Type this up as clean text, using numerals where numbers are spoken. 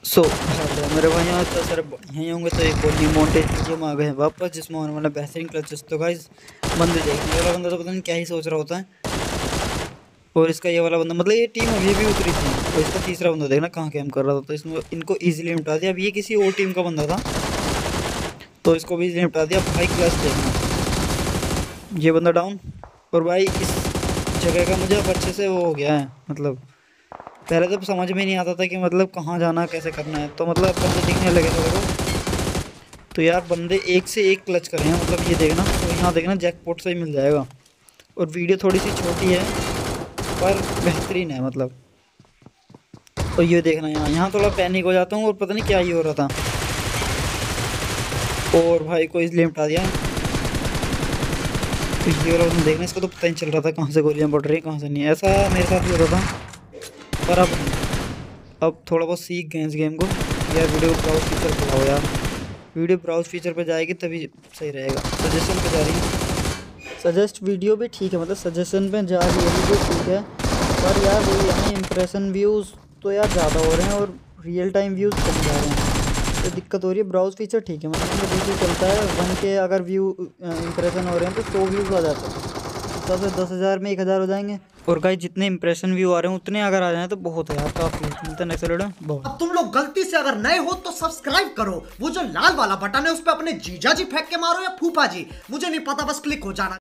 So hello मेरे भाई, यहाँ तो सर यहीं होंगे तो एक और न्यू मॉन्टेज वीडियो में आ गए हैं वापस, जिसमें होने वाला बेहतरीन क्लचेस। तो गाइस बंदे देखने वाला बंदा तो पता नहीं क्या ही सोच रहा होता है। और इसका ये वाला बंदा, मतलब ये टीम अभी भी उतरी थी, और इसका तीसरा बंदा देखना कहाँ कैम कर रहा था। तो इसमें इनको ईजिली निपटा दिया। अब ये किसी और टीम का बंदा था तो इसको भी ईजिली निपटा दिया। भाई क्लच देखना, ये बंदा डाउन। और भाई इस जगह का मुझे अब अच्छे से वो हो गया है, मतलब पहले तो समझ में नहीं आता था कि मतलब कहाँ जाना कैसे करना है। तो मतलब बंदे दिखने लगे थोड़े को। तो यार बंदे एक से एक क्लच कर रहे हैं, मतलब ये देखना। तो यहाँ देखना जैकपॉट से ही मिल जाएगा। और वीडियो थोड़ी सी छोटी है पर बेहतरीन है मतलब। और ये देखना, यहाँ यहाँ थोड़ा पैनिक हो जाता हूँ और पता नहीं क्या ही हो रहा था। और भाई को इसलिए निपटा दिया। तो ये वाला बंदा देखना, इसको तो पता नहीं चल रहा था कहाँ से गोलियाँ पड़ रही हैं कहाँ से नहीं। ऐसा मेरे साथ भी होता था पर अब नहीं। अब थोड़ा बहुत सीख गए इस गेम को। यार वीडियो ब्राउज फीचर पे आओ यार, वीडियो ब्राउज फीचर पे जाएगी तभी सही रहेगा। सजेशन पे जा रही है, सजेस्ट वीडियो भी ठीक है, मतलब सजेशन पे जा रही है वीडियो ठीक है। पर यार वही है ना, इंप्रेशन व्यूज़ तो यार ज़्यादा हो रहे हैं और रियल टाइम व्यूज़ कम जा रहे हैं। तो दिक्कत हो रही है। ब्राउज फीचर ठीक है, मतलब इसमें डिजिटल चलता है। 1K अगर व्यू इंप्रेशन हो रहे हैं तो 100 व्यूज़ आ जाते हैं। तब से 10,000 में 1,000 हो जाएंगे। और गाइस जितने इंप्रेशन व्यू आ रहे हैं उतने अगर आ जाए तो बहुत है यार, काफ़ी। मिलता है नेक्स्ट वीडियो में। बहुत अब तुम लोग गलती से अगर नए हो तो सब्सक्राइब करो, वो जो लाल वाला बटन है उस पर अपने जीजा जी फेंक के मारो या फूफा जी, मुझे नहीं पता, बस क्लिक हो जाना।